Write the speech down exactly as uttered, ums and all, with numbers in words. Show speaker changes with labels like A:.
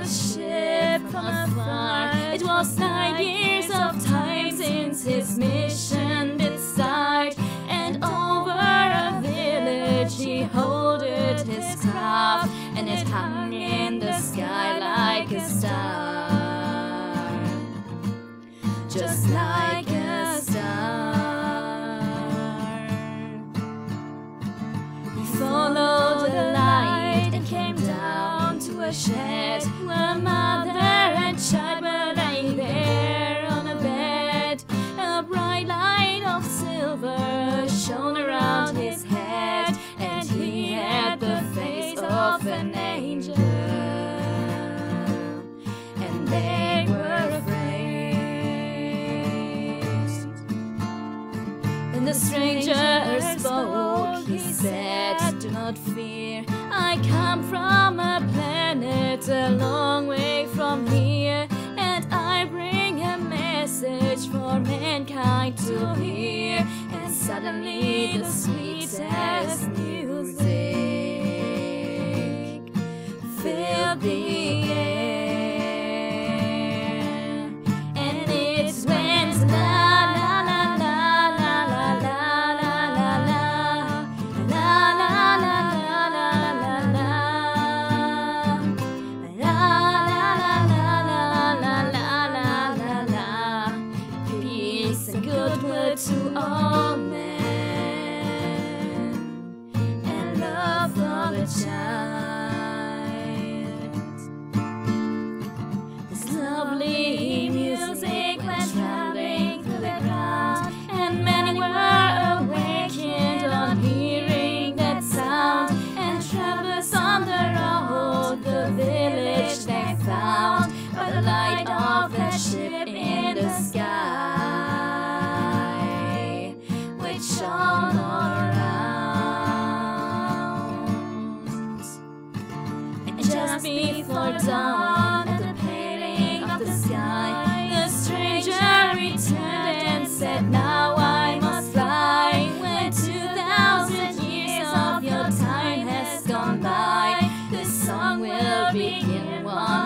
A: the ship from afar. It was nine years of time since his mission did start, and over a village he holded his craft, and it hung in the sky like a star, just like a star. He followed the light and came down to a shed where mother and child were lying there on a bed. A bright light of silver shone around his head, and he had the face of an angel, and they were afraid. When the stranger spoke, he said, "Do not fear, I come from a planet a long way from here, and I bring a message for mankind to hear." And suddenly the sweetest music filled the air, and it went la la la la la la la la la la la la la la la la la. Peace and goodwill to all men, and love for the child. This lovely music went traveling through the ground, and many were awakened on hearing that sound. And travelers on the road, the village they found, by the light of that ship in the sky, which shone all around. And just before dawn, at the paling of the sky, the stranger returned and said, "Now I must fly. When two thousand years of your time has gone by, this song will begin once